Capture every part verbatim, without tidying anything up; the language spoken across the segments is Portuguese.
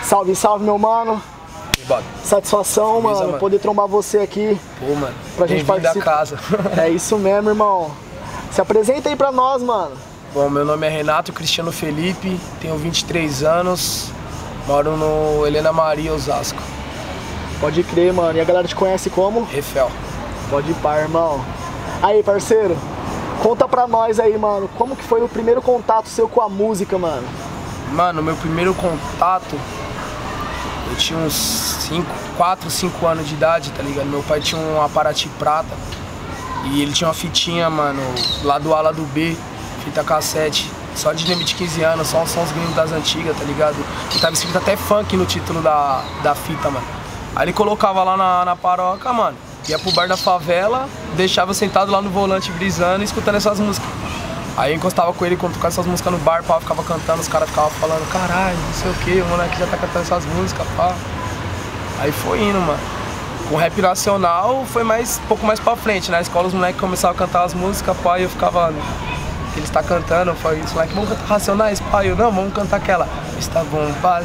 Salve, salve, meu mano. Bota. Satisfação, Beleza, mano, mano, poder trombar você aqui. Pô, mano, pra gente participar da casa. É isso mesmo, irmão. Se apresenta aí pra nós, mano. Bom, meu nome é Renato Cristiano Felipe, tenho vinte e três anos, moro no Helena Maria, Osasco. Pode crer, mano. E a galera te conhece como? Refel. Pode ir pá, irmão. Aí, parceiro, conta pra nós aí, mano, como que foi o primeiro contato seu com a música, mano? Mano, meu primeiro contato, eu tinha uns cinco, quatro, cinco anos de idade, tá ligado? Meu pai tinha um Aparati prata e ele tinha uma fitinha, mano, lá do A, lá do B, fita cassete, só de limite de quinze anos, só uns sons gringos das antigas, tá ligado? E tava escrito até funk no título da, da fita, mano. Aí ele colocava lá na, na paróquia, mano, ia pro bar da favela, deixava sentado lá no volante brisando e escutando essas músicas. Aí eu encostava com ele quando tocava essas músicas no bar, pá, ficava cantando, os caras ficavam falando, caralho, não sei o que, o moleque já tá cantando essas músicas, pá. Aí foi indo, mano. Com rap nacional foi mais, um pouco mais pra frente, na escola os moleques começavam a cantar as músicas, pá, e eu ficava, ele está cantando, eu falei, os moleques, vamos cantar Racionais, pá, eu, não, vamos cantar aquela, está bom, pá,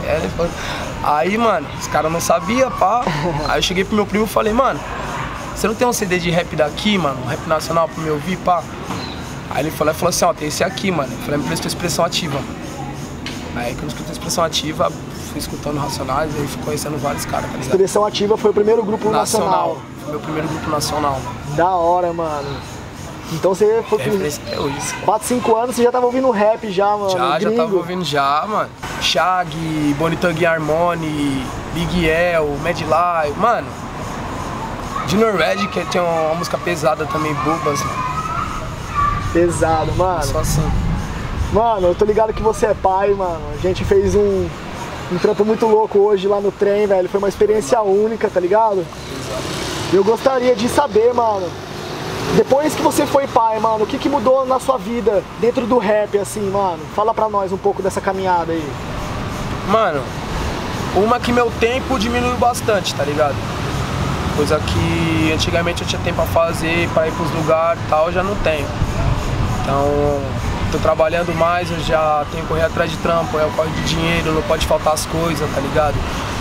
aí, mano, os caras não sabiam, pá, aí eu cheguei pro meu primo e falei, mano, você não tem um C D de rap daqui, mano, um rap nacional pra me ouvir, pá? Aí ele falou, ele falou assim, ó, tem esse aqui, mano. Eu falei, me prestou Expressão Ativa. Aí quando eu escutei Expressão Ativa, fui escutando Racionais, aí fui conhecendo vários caras, tá ligado? Expressão Ativa foi o primeiro grupo nacional. nacional. Foi meu primeiro grupo nacional, mano. Da hora, mano. Então você foi com é hoje. quatro, cinco anos, você já tava ouvindo rap já, mano. Já, gringo. já tava ouvindo já, mano. Shag, Bonnie Thug Harmony, Big El, Mad Live, mano. Junior Red, que tem uma música pesada também, Bubas, mano. Pesado, mano. Só assim. Mano, eu tô ligado que você é pai, mano. A gente fez um, um trampo muito louco hoje lá no trem, velho. Foi uma experiência única, tá ligado? Exato. Eu gostaria de saber, mano, depois que você foi pai, mano, o que que mudou na sua vida dentro do rap, assim, mano? Fala pra nós um pouco dessa caminhada aí. Mano, uma que meu tempo diminuiu bastante, tá ligado? Coisa que antigamente eu tinha tempo pra fazer, pra ir pros lugares e tal, eu já não tenho. Então, tô trabalhando mais, eu já tenho que correr atrás de trampo, eu corro de dinheiro, não pode faltar as coisas, tá ligado?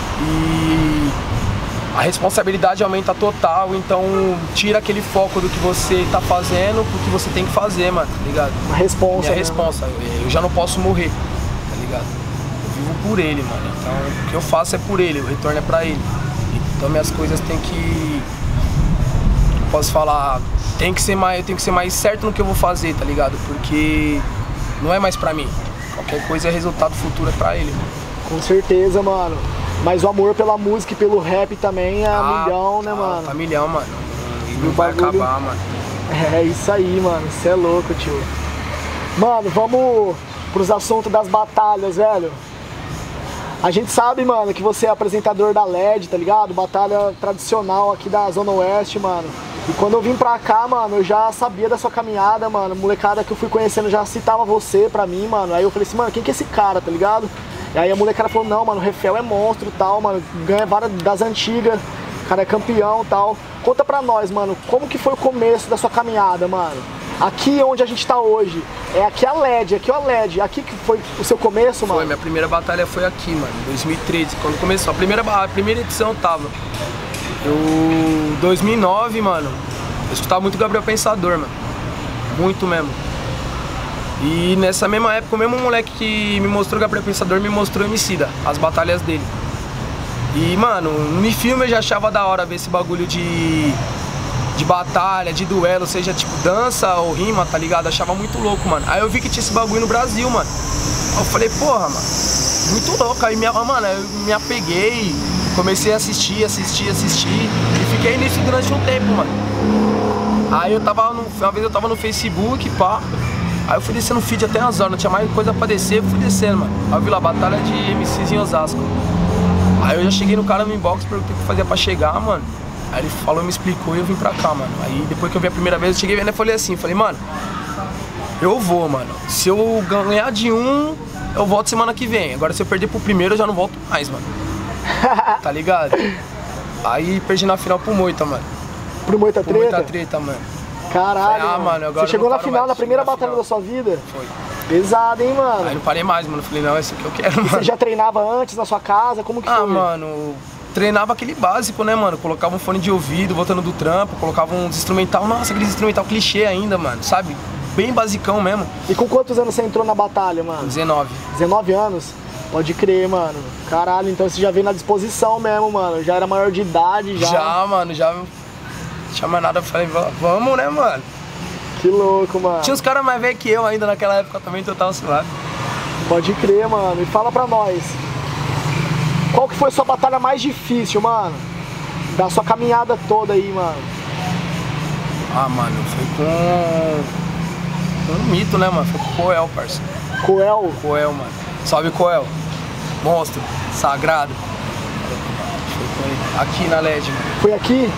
E a responsabilidade aumenta total, então tira aquele foco do que você tá fazendo pro que você tem que fazer, mano, tá ligado? A responsa, Minha responsa, eu, eu já não posso morrer, tá ligado? Eu vivo por ele, mano, então o que eu faço é por ele, o retorno é pra ele. Então minhas coisas tem que... Posso falar... Tem que ser mais, eu tenho que ser mais certo no que eu vou fazer, tá ligado? Porque não é mais pra mim. Qualquer coisa é resultado futuro, é pra ele. Com certeza, mano. Mas o amor pela música e pelo rap também é ah, milhão, né, tá, mano? Tá milhão, mano. E não o vai bagulho... acabar, mano. É isso aí, mano. Você é louco, tio. Mano, vamos pros assuntos das batalhas, velho. A gente sabe, mano, que você é apresentador da L E D, tá ligado? Batalha tradicional aqui da Zona Oeste, mano. E quando eu vim pra cá, mano, eu já sabia da sua caminhada, mano. Molecada que eu fui conhecendo já citava você pra mim, mano. Aí eu falei assim, mano, quem que é esse cara, tá ligado? E aí a molecada falou, não, mano, o Refel é monstro e tal, mano. Ganha várias das antigas, o cara é campeão e tal. Conta pra nós, mano, como que foi o começo da sua caminhada, mano? Aqui onde a gente tá hoje, é aqui a L E D, aqui a L E D, aqui que foi o seu começo, mano? Foi, minha primeira batalha foi aqui, mano, em dois mil e treze, quando começou. A primeira, a primeira edição tava. Eu, dois mil e nove, mano, eu escutava muito Gabriel Pensador, mano. Muito mesmo. E nessa mesma época, o mesmo moleque que me mostrou Gabriel Pensador me mostrou Emicida, as batalhas dele. E, mano, no filme eu já achava da hora ver esse bagulho de, de batalha, de duelo, seja tipo dança ou rima, tá ligado? Eu achava muito louco, mano. Aí eu vi que tinha esse bagulho no Brasil, mano. Aí eu falei, porra, mano, muito louco. Aí, minha, mano, eu me apeguei, comecei a assistir, assistir, assistir. E fiquei nisso durante um tempo, mano. Aí eu tava, no, uma vez eu tava no Facebook, pá. Aí eu fui descendo o feed até as horas, não tinha mais coisa pra descer, eu fui descendo, mano. Aí eu vi lá, batalha de M Cs em Osasco. Aí eu já cheguei no cara no inbox, perguntei o que fazia pra chegar, mano. Aí ele falou, me explicou e eu vim pra cá, mano. Aí depois que eu vi a primeira vez, eu cheguei vendo e falei assim, falei, mano, eu vou, mano. Se eu ganhar de um, eu volto semana que vem. Agora se eu perder pro primeiro, eu já não volto mais, mano. Tá ligado? Aí perdi na final pro Moita, mano. Pro Moita Treta? Pro Moita Treta, mano. Caralho, ah, mano, agora você chegou na final, mais, na primeira na batalha final. da sua vida? Foi. Pesado, hein, mano? Aí não parei mais, mano. Falei, não, é isso que eu quero, mano. Você já treinava antes na sua casa? Como que ah, foi? Ah, mano, treinava aquele básico, né, mano? Colocava um fone de ouvido, voltando do trampo, colocava uns instrumental, nossa, aqueles instrumental clichê ainda, mano, sabe? Bem basicão mesmo. E com quantos anos você entrou na batalha, mano? dezenove. dezenove anos? Pode crer, mano. Caralho, então você já veio na disposição mesmo, mano. Já era maior de idade, já. Já, mano, já. Não tinha mais nada, eu falei, vamos, né, mano? Que louco, mano. Tinha uns caras mais velhos que eu ainda naquela época também, então eu tava suave. Pode crer, mano. E fala pra nós. Qual que foi a sua batalha mais difícil, mano? Da sua caminhada toda aí, mano. Ah, mano, foi com... um mito, né, mano? Foi com o Coel, parça. Coel? Coel, mano. Salve, Coel. Monstro. Sagrado. Foi com ele. Aqui na L E D, mano. Foi aqui?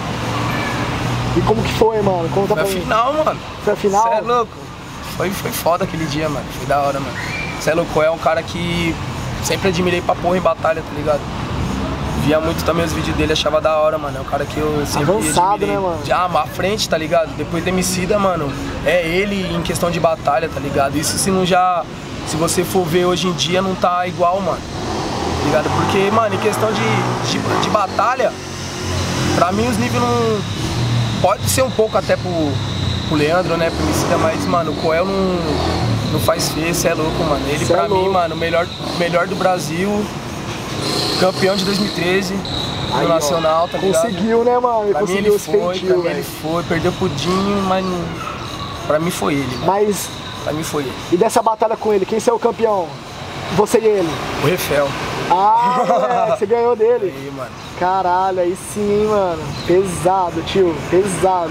E como que foi, mano? Conta foi pra mim. Foi a final, mano. Foi a final? Cê é louco. Foi, foi foda aquele dia, mano. Foi da hora, mano. Cê é louco. Coel é um cara que sempre admirei pra porra em batalha, tá ligado? Via muito também os vídeos dele, achava da hora, mano. É um cara que eu sempre Avançado, admirei. né, mano? Já, à frente, tá ligado? Depois do Emicida, mano, é ele em questão de batalha, tá ligado? Isso se não já... Se você for ver hoje em dia, não tá igual, mano. Tá ligado? Porque, mano, em questão de, de, de batalha, pra mim os níveis não... Pode ser um pouco até pro, pro Leandro, né, pro Emicida, mas, mano, o Coel não, não faz feio, cê é louco, mano. Ele, cê pra é mim, louco. mano, o melhor, melhor do Brasil... Campeão de dois mil e treze, aí, do Nacional, ó, tá ligado? Conseguiu, né, mano? Ele pra conseguiu mim ele esse foi, feitio, pra mim véio. ele foi, perdeu pro Dinho, mas não... Pra mim foi ele, mano. Mas... Pra mim foi ele. E dessa batalha com ele, quem saiu o campeão? Você e ele? O Refel. Ah, moleque, você ganhou dele. Aí, mano. Caralho, aí sim, hein, mano. Pesado, tio, pesado.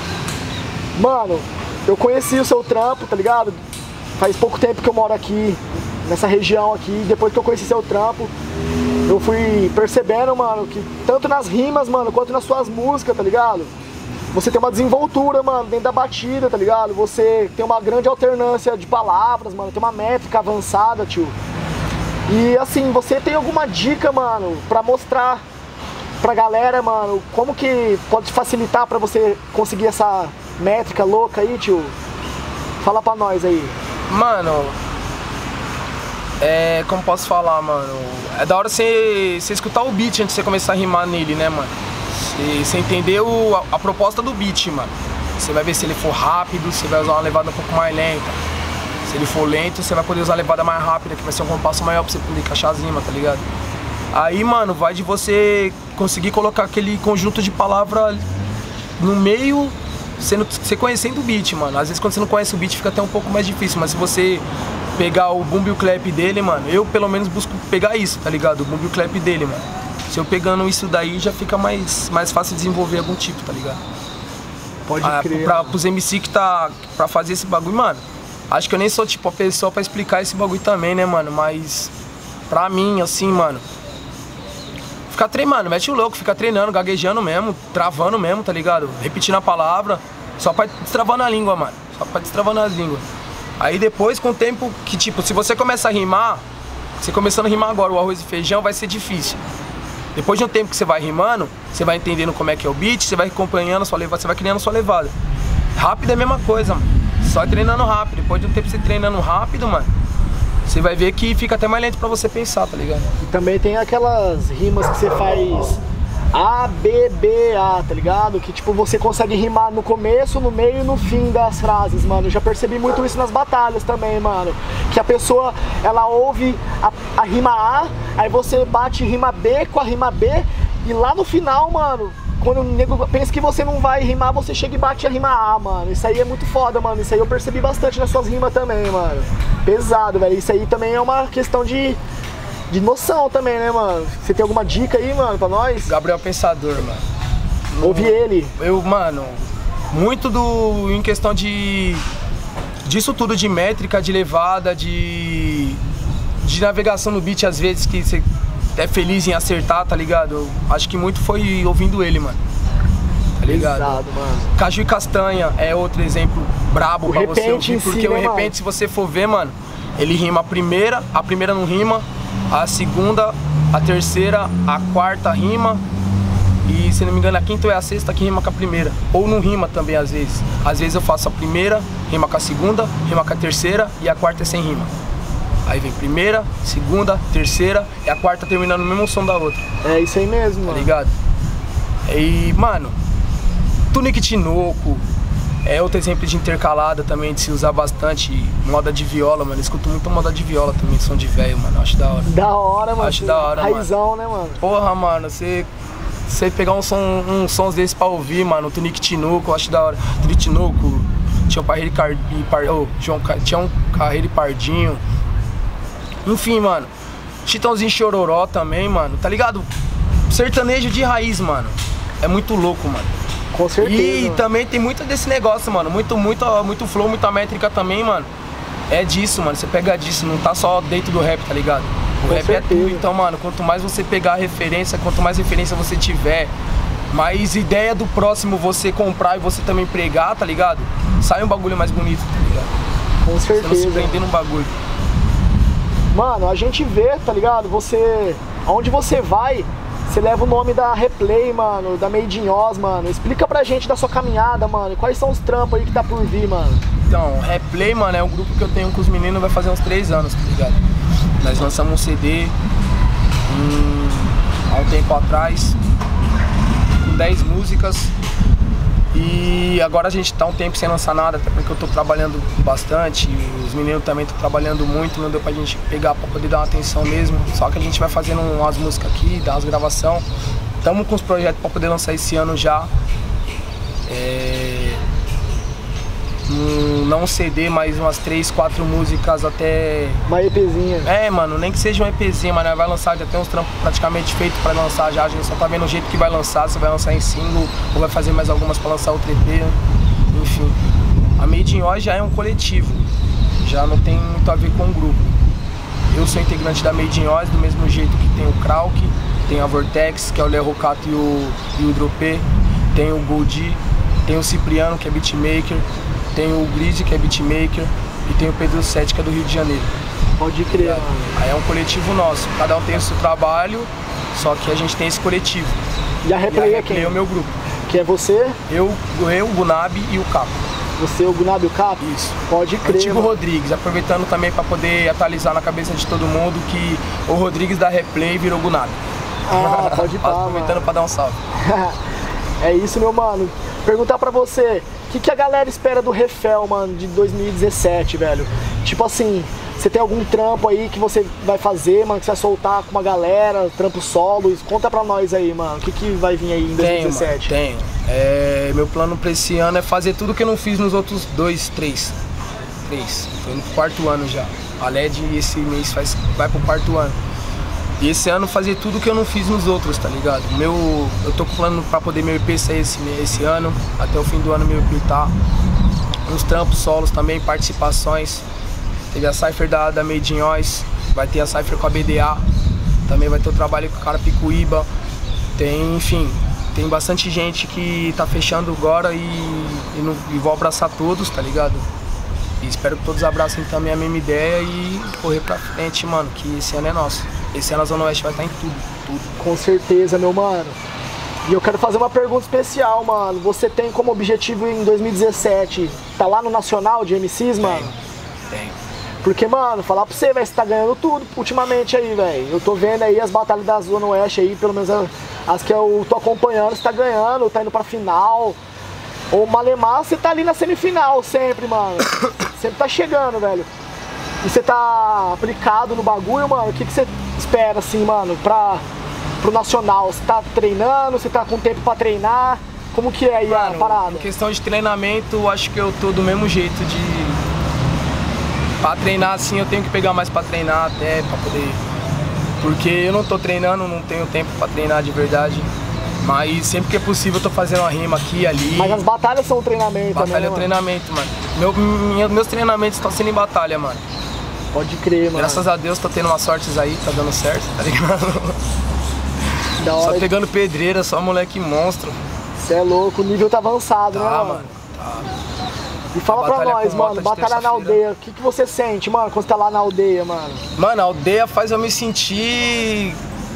Mano, eu conheci o seu trampo, tá ligado? Faz pouco tempo que eu moro aqui, nessa região aqui. Depois que eu conheci seu trampo, eu fui percebendo, mano, que tanto nas rimas, mano, quanto nas suas músicas, tá ligado? Você tem uma desenvoltura, mano, dentro da batida, tá ligado? Você tem uma grande alternância de palavras, mano, tem uma métrica avançada, tio. E assim, você tem alguma dica, mano, pra mostrar pra galera, mano, como que pode facilitar pra você conseguir essa métrica louca aí, tio? Fala pra nós aí. Mano, é, como posso falar, mano, é da hora você, você escutar o beat antes de você começar a rimar nele, né, mano? Você, você entender o, a, a proposta do beat, mano. Você vai ver se ele for rápido, você vai usar uma levada um pouco mais lenta. Se ele for lento, você vai poder usar a levada mais rápida, que vai ser um compasso maior pra você poder encaixar as rimas, tá ligado? Aí, mano, vai de você conseguir colocar aquele conjunto de palavras no meio, sendo, você conhecendo o beat, mano. Às vezes quando você não conhece o beat fica até um pouco mais difícil, mas se você pegar o boom e o clap dele, mano, eu pelo menos busco pegar isso, tá ligado? O boom e o clap dele, mano. Se eu pegando isso daí, já fica mais, mais fácil desenvolver algum tipo, tá ligado? Pode ah, crer. Pra, pros M C que tá pra fazer esse bagulho, mano, acho que eu nem sou tipo a pessoa pra explicar esse bagulho também, né, mano? Mas pra mim, assim, mano, ficar treinando, mete o louco, fica treinando, gaguejando mesmo, travando mesmo, tá ligado? Repetindo a palavra, só pra destravando a língua, mano. Só pra destravando as línguas. Aí depois, com o tempo que, tipo, se você começa a rimar, você começando a rimar agora o arroz e feijão, vai ser difícil. Depois de um tempo que você vai rimando, você vai entendendo como é que é o beat, você vai acompanhando a sua levada, você vai criando a sua levada. Rápido é a mesma coisa, mano. Só treinando rápido. Depois de um tempo você treinando rápido, mano, você vai ver que fica até mais lento pra você pensar, tá ligado? E também tem aquelas rimas que você faz A, B, B, A, tá ligado? Que tipo, você consegue rimar no começo, no meio e no fim das frases, mano. Eu já percebi muito isso nas batalhas também, mano. Que a pessoa, ela ouve a, a rima A, aí você bate rima B com a rima B, e lá no final, mano, quando o nego pensa que você não vai rimar, você chega e bate a rima A, mano. Isso aí é muito foda, mano. Isso aí eu percebi bastante nas suas rimas também, mano. Pesado, velho. Isso aí também é uma questão de... de noção também, né, mano? Você tem alguma dica aí, mano, pra nós? Gabriel Pensador, mano. Ouvi ele. Eu, mano, muito do... em questão de... disso tudo, de métrica, de levada, de... de navegação no beat, às vezes, que você é feliz em acertar, tá ligado? Eu acho que muito foi ouvindo ele, mano. Tá ligado? Pesado, mano. Caju e Castanha é outro exemplo brabo O pra você repente ouvir, em si, porque né, o repente, mano? se você for ver, mano, ele rima a primeira, a primeira não rima, a segunda, a terceira, a quarta rima E se não me engano, a quinta ou é a sexta que rima com a primeira. Ou não rima também às vezes. Às vezes eu faço a primeira, rima com a segunda, rima com a terceira e a quarta é sem rima. Aí vem primeira, segunda, terceira e a quarta terminando no mesmo som da outra. É isso aí mesmo, mano. Tá ligado? E, mano, Tunique Tinoco é outro exemplo de intercalada também, de se usar bastante moda de viola, mano. Eu escuto muito moda de viola também, som de velho, mano. Acho da hora. Da hora, mano. Acho da hora, Raizão, mano. né, mano? Porra, mano, você... Você pegar um som, um sons desse pra ouvir, mano, Tunique Tinoco, eu acho da hora. Tunique Tinoco, tinha um Carreiro e Par... oh, tinha um Carreiro e Pardinho. Enfim, mano. Chitãozinho Chororó também, mano. Tá ligado? Sertanejo de raiz, mano. É muito louco, mano. Com certeza. E mano. também tem muito desse negócio, mano. Muito, muito, muito flow, muita métrica também, mano. É disso, mano. Você pega disso, não tá só dentro do rap, tá ligado? O Com rap certeza. é tudo, então, mano, quanto mais você pegar a referência, quanto mais referência você tiver, mais ideia do próximo você comprar e você também pregar, tá ligado? Sai um bagulho mais bonito, tá ligado? Com certeza. Você não se prender num bagulho. Mano, a gente vê, tá ligado? Você... Aonde você vai, você leva o nome da Replay, mano, da Made in Oz, mano. Explica pra gente da sua caminhada, mano. Quais são os trampos aí que tá por vir, mano? Então, Replay, mano, é um grupo que eu tenho com os meninos, vai fazer uns três anos, tá ligado? Nós lançamos um C D um, há um tempo atrás, com dez músicas. E agora a gente tá um tempo sem lançar nada, até porque eu tô trabalhando bastante, os meninos também estão trabalhando muito, não deu pra gente pegar pra poder dar uma atenção mesmo. Só que a gente vai fazendo umas músicas aqui, dar umas gravações. Estamos com os projetos pra poder lançar esse ano já. É... Um, não um C D, mas umas três, quatro músicas até... Uma EPzinha. É, mano, nem que seja um EPzinho, mas nós vai lançar, já tem uns trampos praticamente feitos pra lançar já. A gente só tá vendo o jeito que vai lançar, se vai lançar em single ou vai fazer mais algumas pra lançar outro E P, enfim. A Made in Oz já é um coletivo, já não tem muito a ver com o grupo. Eu sou integrante da Made in Oz, do mesmo jeito que tem o Krauk, tem a Vortex, que é o Léo Rocato e o, e o Dropê, tem o Goldi, tem o Cipriano, que é beatmaker, tem o Grid, que é beatmaker, e tem o Pedro Sete, que é do Rio de Janeiro. Pode crer, mano. Aí é um coletivo nosso, cada um tem o seu trabalho, só que a gente tem esse coletivo. E a Replay e a é quem? Replay é o meu grupo. Que é você? Eu, eu, o Gunabi e o Capo. Você, o Gunab e o Capo? Isso. Pode crer, Antigo mano. Rodrigues, aproveitando também para poder atualizar na cabeça de todo mundo que o Rodrigues da Replay virou Gunabi. Ah, pode pá, aproveitando para dar um salve. É isso, meu mano. Perguntar pra você, o que, que a galera espera do Refel, mano, de dois mil e dezessete, velho? Tipo assim, você tem algum trampo aí que você vai fazer, mano, que você vai soltar com uma galera, trampo solo? Conta pra nós aí, mano, o que, que vai vir aí em dois mil e dezessete? Tenho, mano, tenho. É, meu plano pra esse ano é fazer tudo que eu não fiz nos outros dois, três. Três. Tô no quarto ano já. A L E D esse mês faz, vai pro quarto ano. E esse ano fazer tudo que eu não fiz nos outros, tá ligado? Meu, eu tô com plano pra poder meu E P sair esse, esse ano, até o fim do ano meu E P tá. Uns trampos solos também, participações. Teve a Cypher da, da Made in Oz, vai ter a Cypher com a B D A, também vai ter o trabalho com o cara Picuíba. Tem, enfim, tem bastante gente que tá fechando agora e, e, não, e vou abraçar todos, tá ligado? E espero que todos abracem também a mesma ideia e correr pra frente, mano, que esse ano é nosso. Esse ano a Zona Oeste vai estar em tudo, tudo. Com certeza, meu mano. E eu quero fazer uma pergunta especial, mano. Você tem como objetivo em dois mil e dezessete tá lá no Nacional de M Cs, mano? Tenho, tenho. Porque, mano, falar pra você, velho, você tá ganhando tudo ultimamente aí, velho. Eu tô vendo aí as batalhas da Zona Oeste aí, pelo menos as que eu tô acompanhando, você tá ganhando, tá indo pra final. Ou Malemar, você tá ali na semifinal sempre, mano. Sempre tá chegando, velho. E você tá aplicado no bagulho, mano, o que, que você espera, assim, mano, pra, pro Nacional? Você tá treinando, você tá com tempo pra treinar? Como que é aí, mano, a parada? Em questão de treinamento, acho que eu tô do mesmo jeito de... Pra treinar, assim, eu tenho que pegar mais pra treinar até, pra poder... Porque eu não tô treinando, não tenho tempo pra treinar de verdade. Mas sempre que é possível eu tô fazendo uma rima aqui e ali. Mas as batalhas são treinamento batalha também, é mano? treinamento, mano. Meu, minha, meus treinamentos estão sendo em batalha, mano. Pode crer, mano. Graças a Deus tô tendo umas sortes aí, tá dando certo, tá ligado? Da hora. Só pegando pedreira, só moleque monstro. Você é louco, o nível tá avançado, Tá, né, mano? mano, tá. E fala pra Batalha nós, com moto mano, de batalha na terça-feira. aldeia, o que, que você sente, mano, quando você tá lá na aldeia, mano? Mano, a aldeia faz eu me sentir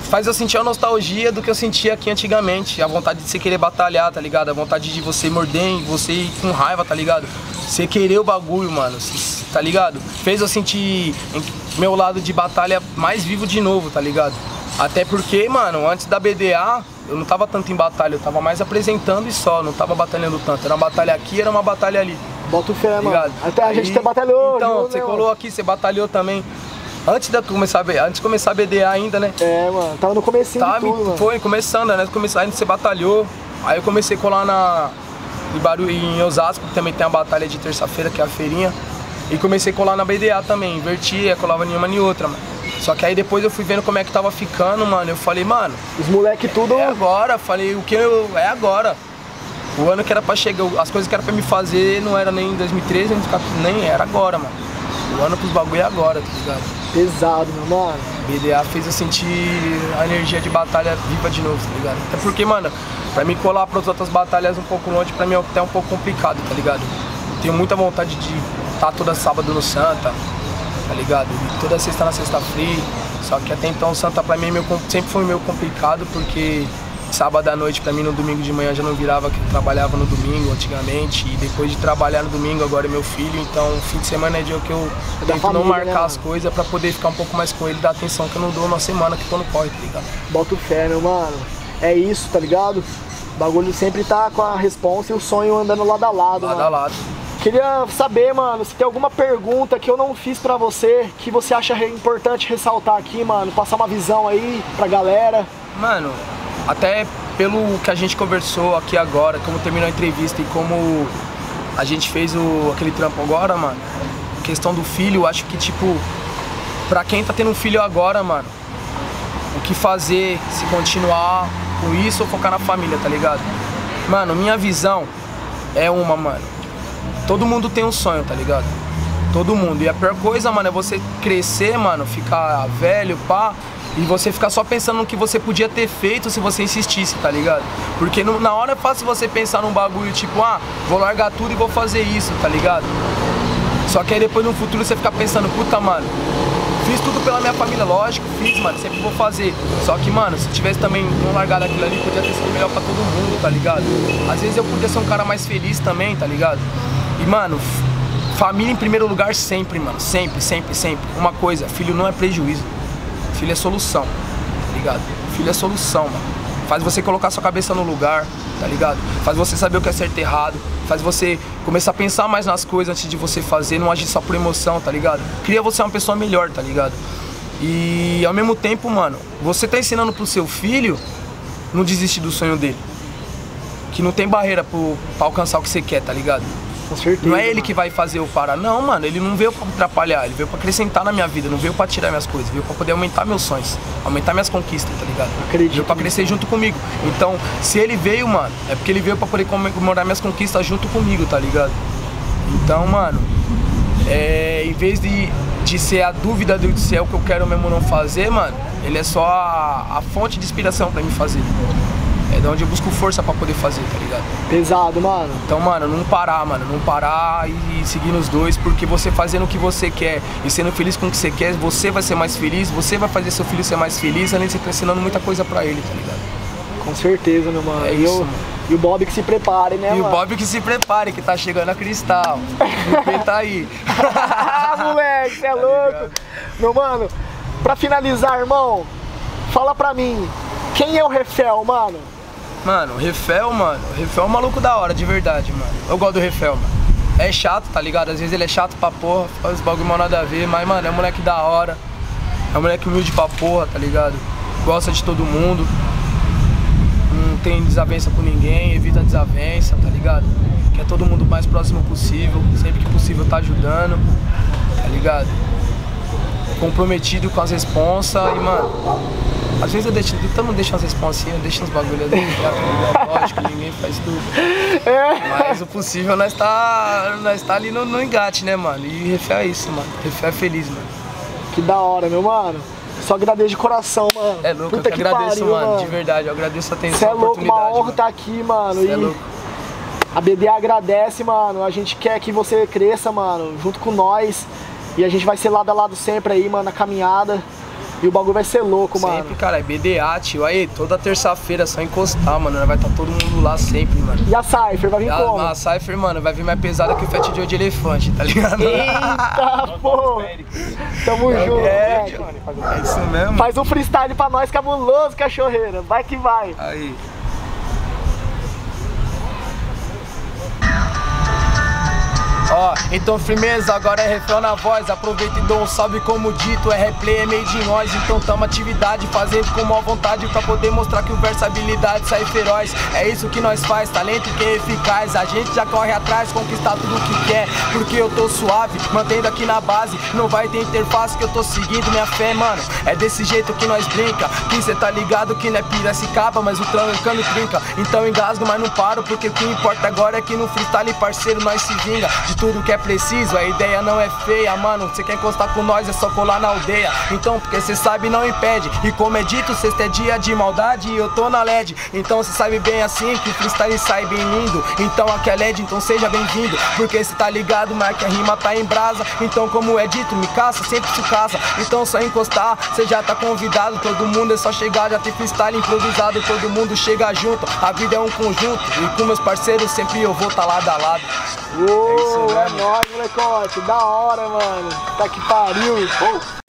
faz eu sentir a nostalgia do que eu sentia aqui antigamente. A vontade de você querer batalhar, tá ligado? A vontade de você morder, você ir com raiva, tá ligado? Você querer o bagulho, mano, tá ligado? Fez eu sentir meu lado de batalha mais vivo de novo, tá ligado? Até porque, mano, antes da B D A, eu não tava tanto em batalha, eu tava mais apresentando e só, não tava batalhando tanto. Era uma batalha aqui, era uma batalha ali. Bota o fé, tá mano. Até a gente até batalhou. Então, junto, você né, colou aqui, você batalhou também. Antes de começar, antes de começar a B D A ainda, né? É, mano, tava no comecinho tava, de tudo, mano. Foi, começando, né? Começou, aí você batalhou, aí eu comecei a colar na, em, Baru, em Osasco, que também tem a batalha de terça-feira, que é a feirinha. E comecei a colar na B D A também, invertia, colava nenhuma nem outra, mano. Só que aí depois eu fui vendo como é que tava ficando, mano, eu falei, mano... Os moleque tudo... É agora, falei, o que eu... É agora. O ano que era pra chegar, as coisas que era pra me fazer não era nem em dois mil e treze, nem era agora, mano. O ano pros bagulho é agora, tá ligado? Pesado, meu mano. B D A fez eu sentir a energia de batalha viva de novo, tá ligado? Até porque, mano, pra me colar pras outras batalhas um pouco longe, pra mim é até um pouco complicado, tá ligado? Tenho muita vontade de estar toda sábado no Santa, tá ligado? E toda sexta na Sexta Free. Só que até então o Santa pra mim é meio, sempre foi meio complicado, porque sábado à noite pra mim no domingo de manhã já não virava, que eu trabalhava no domingo antigamente. E depois de trabalhar no domingo agora é meu filho, então fim de semana é dia que eu é tento família, não marcar, né, as coisas pra poder ficar um pouco mais com ele, dar atenção que eu não dou na semana que tô no corre, tá ligado? Bota o fé, meu mano. É isso, tá ligado? O bagulho sempre tá com a responsa e o sonho andando lado a lado, Lado mano. a lado. Queria saber, mano, se tem alguma pergunta que eu não fiz pra você, que você acha importante ressaltar aqui, mano, passar uma visão aí pra galera. Mano, até pelo que a gente conversou aqui agora, como terminou a entrevista e como a gente fez o, aquele trampo agora, mano, questão do filho, acho que, tipo, pra quem tá tendo um filho agora, mano, o que fazer, se continuar com isso ou focar na família, tá ligado? Mano, minha visão é uma, mano. Todo mundo tem um sonho, tá ligado? Todo mundo. E a pior coisa, mano, é você crescer, mano, ficar velho, pá, e você ficar só pensando no que você podia ter feito se você insistisse, tá ligado? Porque no, na hora é fácil você pensar num bagulho tipo, ah, vou largar tudo e vou fazer isso, tá ligado? Só que aí depois no futuro você fica pensando, puta, mano, fiz tudo pela minha família, lógico, fiz, mano, sempre vou fazer. Só que, mano, se tivesse também não largado aquilo ali, podia ter sido melhor pra todo mundo, tá ligado? Às vezes eu podia ser um cara mais feliz também, tá ligado? E, mano, família em primeiro lugar sempre, mano, sempre, sempre, sempre. Uma coisa, filho não é prejuízo, filho é solução, tá ligado? Filho é solução, mano. Faz você colocar sua cabeça no lugar, tá ligado? Faz você saber o que é certo e errado. Faz você começar a pensar mais nas coisas antes de você fazer, não agir só por emoção, tá ligado? Cria você uma pessoa melhor, tá ligado? E ao mesmo tempo, mano, você tá ensinando pro seu filho não desistir do sonho dele. Que não tem barreira pro, pra alcançar o que você quer, tá ligado? Com certeza. Não é ele mano. que vai fazer eu parar. Não, mano, ele não veio pra atrapalhar, ele veio pra acrescentar na minha vida, não veio pra tirar minhas coisas, veio pra poder aumentar meus sonhos, aumentar minhas conquistas, tá ligado? Acredito. Veio pra crescer junto comigo. Então, se ele veio, mano, é porque ele veio pra poder comemorar minhas conquistas junto comigo, tá ligado? Então, mano, é, em vez de, de ser a dúvida do se é o que eu quero mesmo não fazer, mano, ele é só a, a fonte de inspiração pra mim fazer. É de onde eu busco força pra poder fazer, tá ligado? Pesado, mano. Então, mano, não parar, mano, não parar e seguir nos dois, porque você fazendo o que você quer e sendo feliz com o que você quer, você vai ser mais feliz, você vai fazer seu filho ser mais feliz, além de você estar ensinando muita coisa pra ele, tá ligado? Com certeza, meu mano. É e, isso, eu, mano. e o Bob que se prepare, né, E mano? o Bob que se prepare, que tá chegando a Cristal. O tá aí. Ah, moleque, você é Tá louco. ligado? Meu mano, pra finalizar, irmão, fala pra mim, quem é o Refel, mano? Mano, o Refel, mano, o Refel é um maluco da hora, de verdade, mano. Eu gosto do Refel, mano. É chato, tá ligado? Às vezes ele é chato pra porra, faz bagulho mal nada a ver, mas, mano, é um moleque da hora. É um moleque humilde pra porra, tá ligado? Gosta de todo mundo. Não tem desavença com ninguém, evita desavença, tá ligado? Quer todo mundo o mais próximo possível, sempre que possível tá ajudando, tá ligado? Comprometido com as responsas e, mano, às vezes eu deixo, todo mundo deixa umas responsinhas, deixa uns bagulho ali, tá ligado? Lógico, ninguém faz tudo. Mas o possível nós tá, nós tá ali no, no engate, né, mano? E Refel é isso, mano. Refel é feliz, mano. Que da hora, meu mano. Só agradeço de coração, mano. É louco, Puta eu que que agradeço, pariu, mano, mano, de verdade. Eu agradeço a atenção, Você é a louco, uma oportunidade, honra estar aqui, mano. Cê E é louco. a B D A agradece, mano. A gente quer que você cresça, mano, junto com nós. E a gente vai ser lado a lado sempre aí, mano, na caminhada. E o bagulho vai ser louco, sempre, mano. Sempre, cara, é B D A, tio. Aí, toda terça-feira é só encostar, mano. Vai estar todo mundo lá sempre, mano. E a Cypher vai vir a, como? A Cypher, mano, vai vir mais pesada que o Fat Joe de elefante, tá ligado? Eita, pô! Tamo é, junto, é, né? É isso mesmo. Faz um freestyle pra nós, cabuloso, cachorreira. Vai que vai. Aí. Ó, então firmeza, agora é refrão na voz. Aproveita e dou um salve como dito. É replay, é meio de nós. Então tamo atividade, fazendo com maior vontade, pra poder mostrar que o verso é habilidade sai feroz. É isso que nós faz, talento que é eficaz. A gente já corre atrás, conquistar tudo que quer. Porque eu tô suave, mantendo aqui na base. Não vai ter interface que eu tô seguindo minha fé, mano. É desse jeito que nós brinca. Que cê tá ligado que não é Piracicaba, mas o trancando trinca. Então engasgo, mas não paro, porque o que importa agora é que no freestyle, parceiro, nós se vinga de tudo que é preciso, a ideia não é feia, mano. Cê quer encostar com nós, é só colar na aldeia. Então, porque cê sabe, não impede. E como é dito, sexta é dia de maldade e eu tô na L E D. Então cê sabe bem assim que o freestyle sai bem lindo. Então aqui é L E D, então seja bem-vindo. Porque cê tá ligado, mas que a rima tá em brasa. Então como é dito, me caça, sempre se caça. Então só encostar, cê já tá convidado. Todo mundo é só chegar, já tem freestyle improvisado. Todo mundo chega junto, a vida é um conjunto. E com meus parceiros sempre eu vou tá lado a lado. Uou, é isso, é nóis, molecote. Da hora, mano. Tá que pariu. Oh.